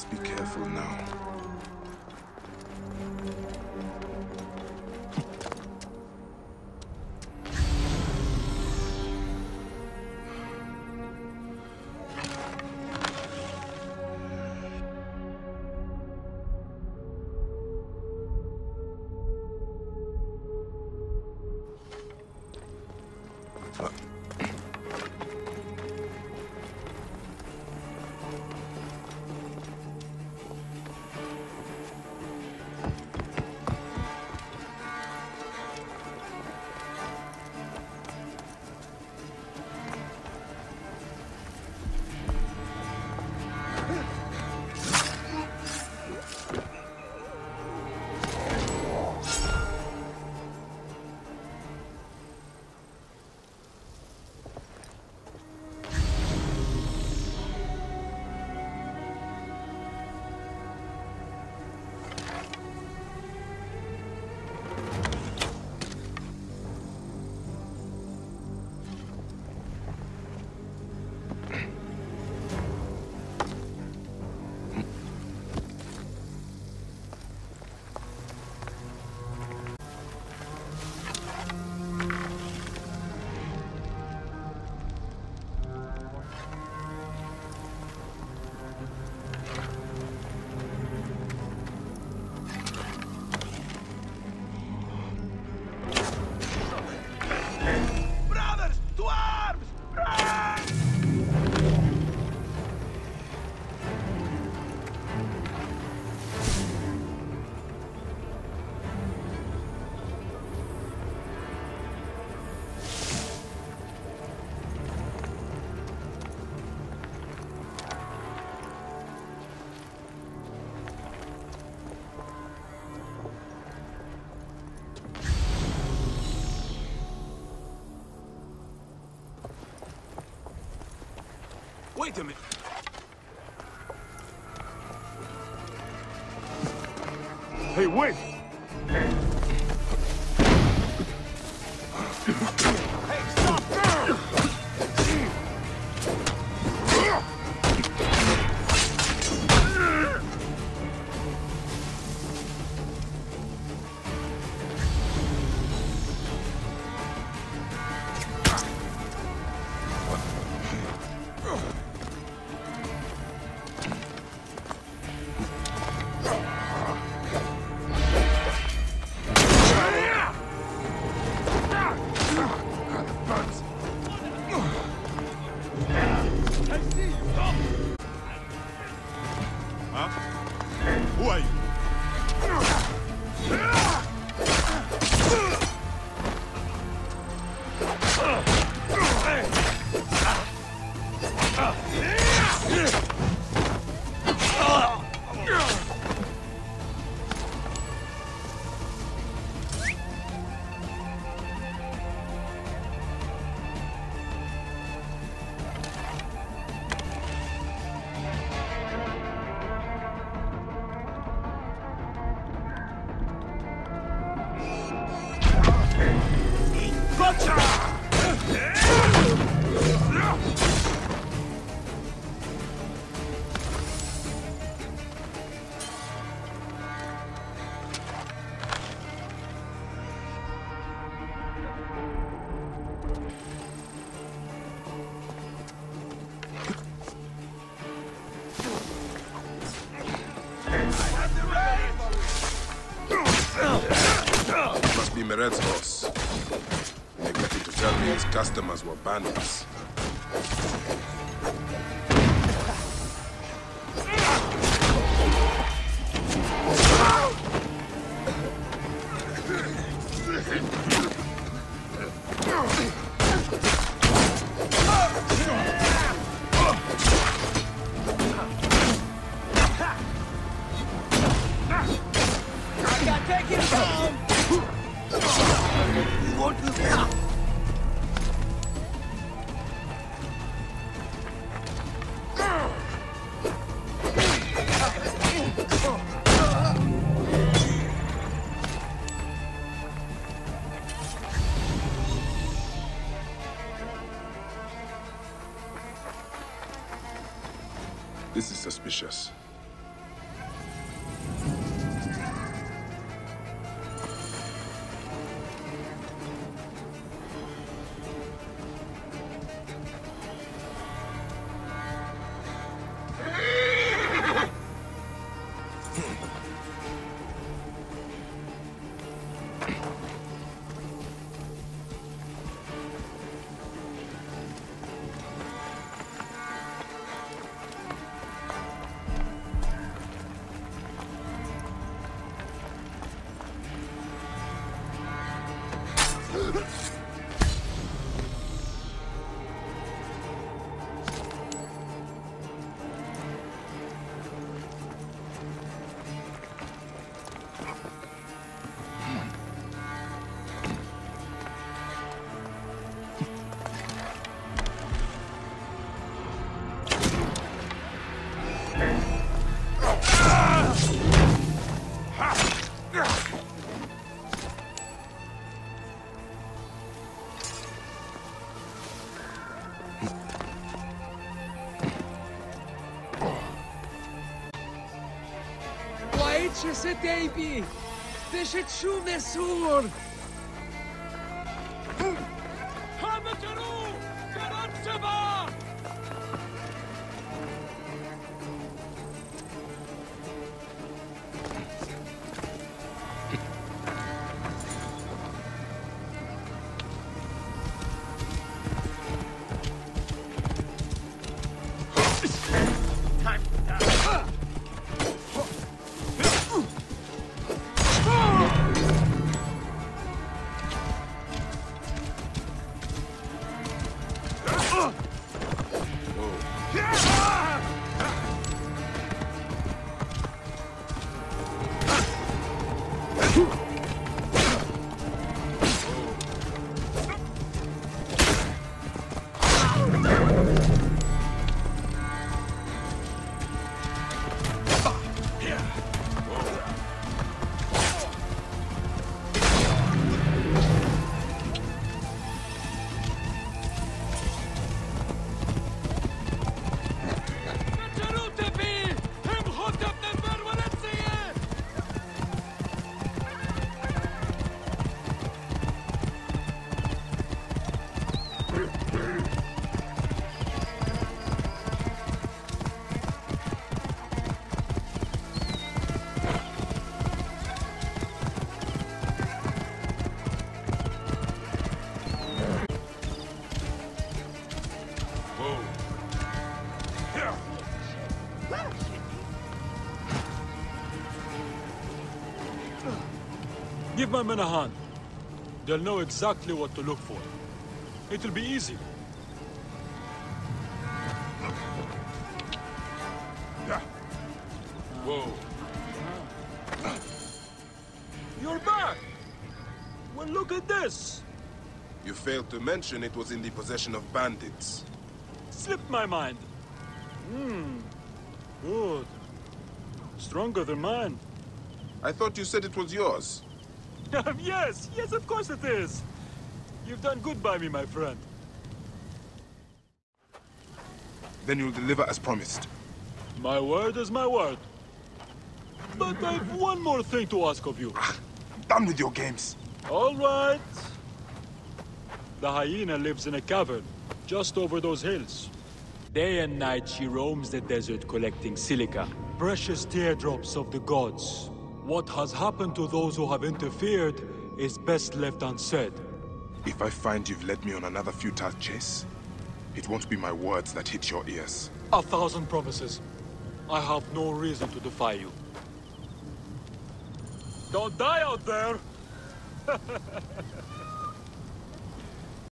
Must be careful now. Wait a minute. Hey, wait! Hey, stop! Who are you? Must be Mered's boss. Neglected to tell me his customers were bandits. This is suspicious. Niche se Davy! Deshechu Mesur! Hamataru! Karatseva! Give my men a hand. They'll know exactly what to look for. It'll be easy. Whoa. You're back! Well, look at this! You failed to mention it was in the possession of bandits. Slipped my mind. Good. Stronger than mine. I thought you said it was yours. Yes, of course it is. You've done good by me, my friend. Then you'll deliver as promised. My word is my word. But I've one more thing to ask of you. Done with your games. All right. The hyena lives in a cavern, just over those hills. Day and night she roams the desert collecting silica, precious teardrops of the gods. What has happened to those who have interfered is best left unsaid. If I find you've led me on another futile chase, it won't be my words that hit your ears. 1,000 promises. I have no reason to defy you. Don't die out there!